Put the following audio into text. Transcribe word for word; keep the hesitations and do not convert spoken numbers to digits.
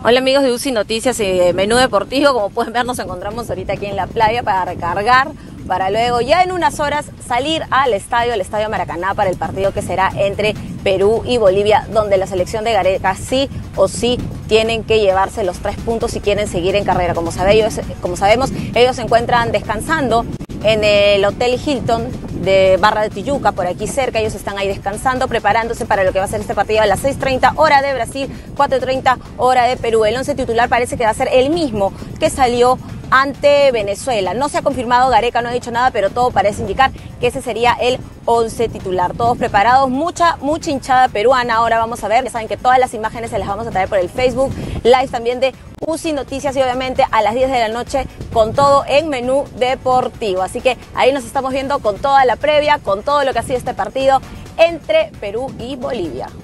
Hola amigos de U C I Noticias y Menú Deportivo. Como pueden ver, nos encontramos ahorita aquí en la playa para recargar, para luego ya en unas horas salir al estadio, al Estadio Maracaná, para el partido que será entre Perú y Bolivia, donde la selección de Gareca sí o sí tienen que llevarse los tres puntos si quieren seguir en carrera. Como, sabe, ellos, como sabemos, ellos se encuentran descansando en el Hotel Hilton de Barra de Tijuca, por aquí cerca. Ellos están ahí descansando, preparándose para lo que va a ser este partido a las seis treinta hora de Brasil, cuatro treinta hora de Perú. El once titular parece que va a ser el mismo que salió ante Venezuela. No se ha confirmado, Gareca no ha dicho nada, pero todo parece indicar que ese sería el once titular. Todos preparados, mucha, mucha hinchada peruana. Ahora vamos a ver, ya saben que todas las imágenes se las vamos a traer por el Facebook Live también de U C I Noticias, y obviamente a las diez de la noche con todo en Menú Deportivo. Así que ahí nos estamos viendo con toda la previa, con todo lo que ha sido este partido entre Perú y Bolivia.